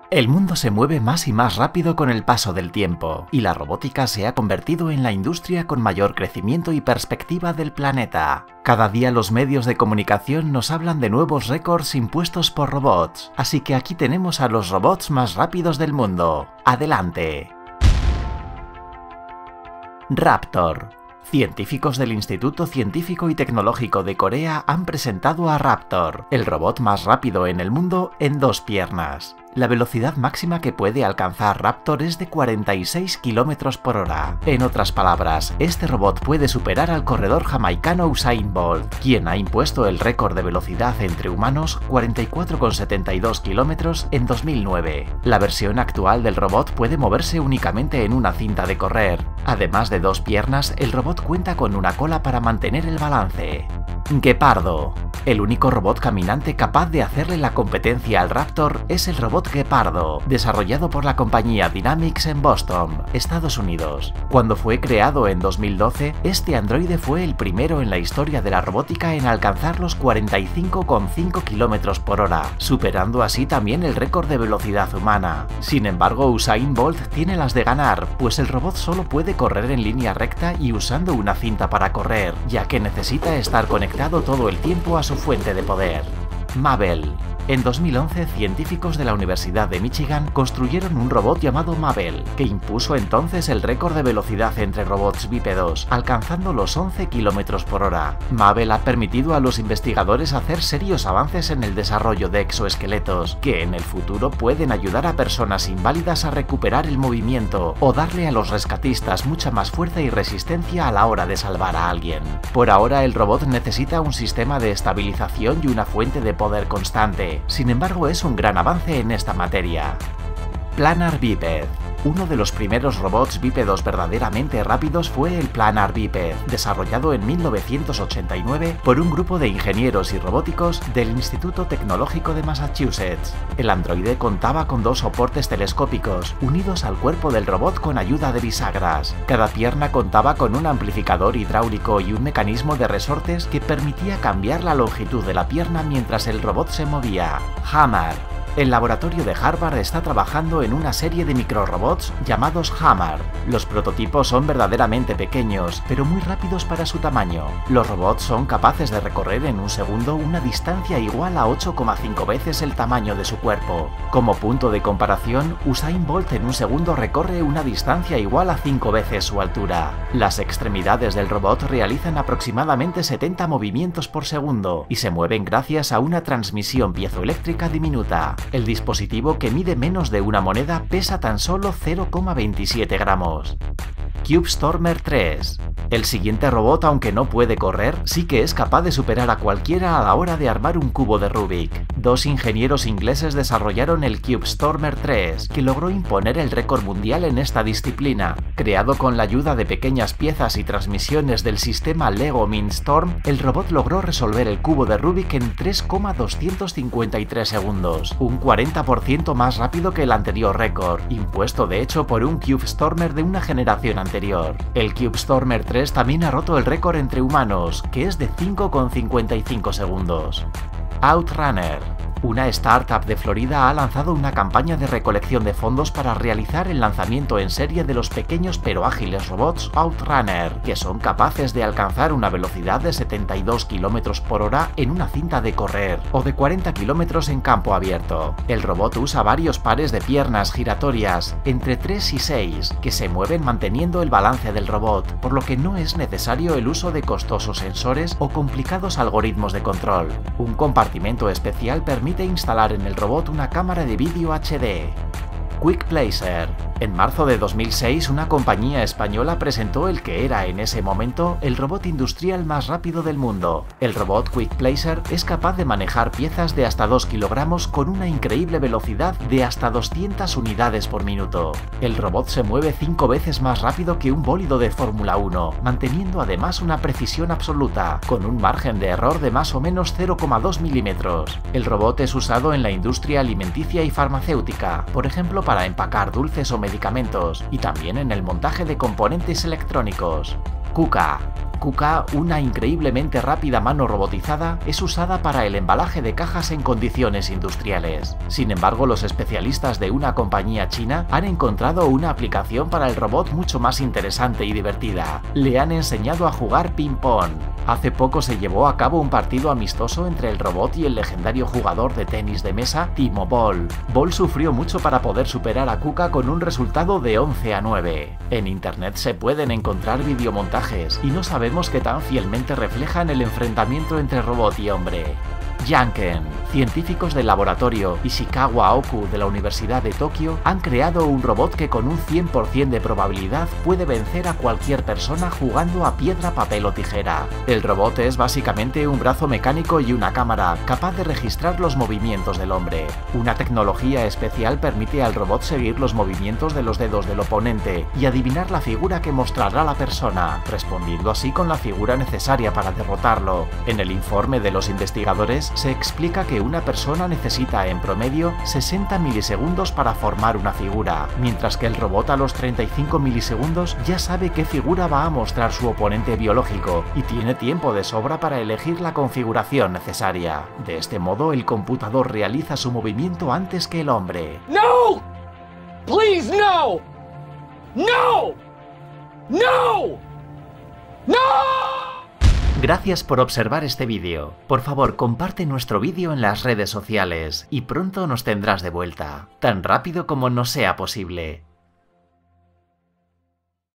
El mundo se mueve más y más rápido con el paso del tiempo, y la robótica se ha convertido en la industria con mayor crecimiento y perspectiva del planeta. Cada día los medios de comunicación nos hablan de nuevos récords impuestos por robots, así que aquí tenemos a los robots más rápidos del mundo. ¡Adelante! Raptor. Científicos del Instituto Científico y Tecnológico de Corea han presentado a Raptor, el robot más rápido en el mundo en 2 piernas. La velocidad máxima que puede alcanzar Raptor es de 46 km por hora. En otras palabras, este robot puede superar al corredor jamaicano Usain Bolt, quien ha impuesto el récord de velocidad entre humanos 44,72 km en 2009. La versión actual del robot puede moverse únicamente en una cinta de correr. Además de 2 piernas, el robot cuenta con una cola para mantener el balance. Guepardo. El único robot caminante capaz de hacerle la competencia al Raptor es el robot Guepardo, desarrollado por la compañía Dynamics en Boston, Estados Unidos. Cuando fue creado en 2012, este androide fue el primero en la historia de la robótica en alcanzar los 45,5 km por hora, superando así también el récord de velocidad humana. Sin embargo, Usain Bolt tiene las de ganar, pues el robot solo puede correr en línea recta y usando una cinta para correr, ya que necesita estar conectado todo el tiempo a su fuente de poder. Mabel. En 2011, científicos de la Universidad de Michigan construyeron un robot llamado Mabel, que impuso entonces el récord de velocidad entre robots bípedos, alcanzando los 11 km por hora. Mabel ha permitido a los investigadores hacer serios avances en el desarrollo de exoesqueletos, que en el futuro pueden ayudar a personas inválidas a recuperar el movimiento, o darle a los rescatistas mucha más fuerza y resistencia a la hora de salvar a alguien. Por ahora, el robot necesita un sistema de estabilización y una fuente de poder constante. Sin embargo, es un gran avance en esta materia. Planar Biped. Uno de los primeros robots bípedos verdaderamente rápidos fue el Planar Biped, desarrollado en 1989 por un grupo de ingenieros y robóticos del Instituto Tecnológico de Massachusetts. El androide contaba con 2 soportes telescópicos, unidos al cuerpo del robot con ayuda de bisagras. Cada pierna contaba con un amplificador hidráulico y un mecanismo de resortes que permitía cambiar la longitud de la pierna mientras el robot se movía. Hammer. El laboratorio de Harvard está trabajando en una serie de microrobots llamados Hammer. Los prototipos son verdaderamente pequeños, pero muy rápidos para su tamaño. Los robots son capaces de recorrer en un segundo una distancia igual a 8,5 veces el tamaño de su cuerpo. Como punto de comparación, Usain Bolt en un segundo recorre una distancia igual a 5 veces su altura. Las extremidades del robot realizan aproximadamente 70 movimientos por segundo y se mueven gracias a una transmisión piezoeléctrica diminuta. El dispositivo, que mide menos de una moneda, pesa tan solo 0,27 gramos. CubeStormer 3. El siguiente robot, aunque no puede correr, sí que es capaz de superar a cualquiera a la hora de armar un cubo de Rubik. 2 ingenieros ingleses desarrollaron el CubeStormer 3, que logró imponer el récord mundial en esta disciplina. Creado con la ayuda de pequeñas piezas y transmisiones del sistema Lego Mindstorm, el robot logró resolver el cubo de Rubik en 3,253 segundos, un 40% más rápido que el anterior récord, impuesto de hecho por un CubeStormer de una generación anterior. El CubeStormer 3 también ha roto el récord entre humanos, que es de 5,55 segundos. Outrunner. Una startup de Florida ha lanzado una campaña de recolección de fondos para realizar el lanzamiento en serie de los pequeños pero ágiles robots Outrunner, que son capaces de alcanzar una velocidad de 72 km por hora en una cinta de correr, o de 40 km en campo abierto. El robot usa varios pares de piernas giratorias, entre 3 y 6, que se mueven manteniendo el balance del robot, por lo que no es necesario el uso de costosos sensores o complicados algoritmos de control. Un compartimento especial permite instalar en el robot una cámara de vídeo HD. QuickPlacer. En marzo de 2006, una compañía española presentó el que era en ese momento el robot industrial más rápido del mundo. El robot QuickPlacer es capaz de manejar piezas de hasta 2 kilogramos con una increíble velocidad de hasta 200 unidades por minuto. El robot se mueve 5 veces más rápido que un bólido de Fórmula 1, manteniendo además una precisión absoluta, con un margen de error de más o menos 0,2 milímetros. El robot es usado en la industria alimenticia y farmacéutica, por ejemplo para empacar dulces o medicamentos, y también en el montaje de componentes electrónicos. KUKA. KUKA, una increíblemente rápida mano robotizada, es usada para el embalaje de cajas en condiciones industriales. Sin embargo, los especialistas de una compañía china han encontrado una aplicación para el robot mucho más interesante y divertida. Le han enseñado a jugar ping-pong. Hace poco se llevó a cabo un partido amistoso entre el robot y el legendario jugador de tenis de mesa Timo Boll. Boll sufrió mucho para poder superar a KUKA con un resultado de 11-9. En internet se pueden encontrar videomontajes y no sabemos qué tan fielmente reflejan el enfrentamiento entre robot y hombre. Janken. Científicos del laboratorio Ishikawa Oku de la Universidad de Tokio han creado un robot que con un 100% de probabilidad puede vencer a cualquier persona jugando a piedra, papel o tijera. El robot es básicamente un brazo mecánico y una cámara capaz de registrar los movimientos del hombre. Una tecnología especial permite al robot seguir los movimientos de los dedos del oponente y adivinar la figura que mostrará la persona, respondiendo así con la figura necesaria para derrotarlo. En el informe de los investigadores se explica que una persona necesita en promedio 60 milisegundos para formar una figura, mientras que el robot a los 35 milisegundos ya sabe qué figura va a mostrar su oponente biológico y tiene tiempo de sobra para elegir la configuración necesaria. De este modo, el computador realiza su movimiento antes que el hombre. No! Please, no! No! No! No! Gracias por observar este vídeo. Por favor, comparte nuestro vídeo en las redes sociales y pronto nos tendrás de vuelta, tan rápido como nos sea posible.